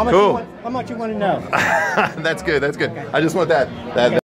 How much Cool. how much you want to know? That's good. That's good. I just want that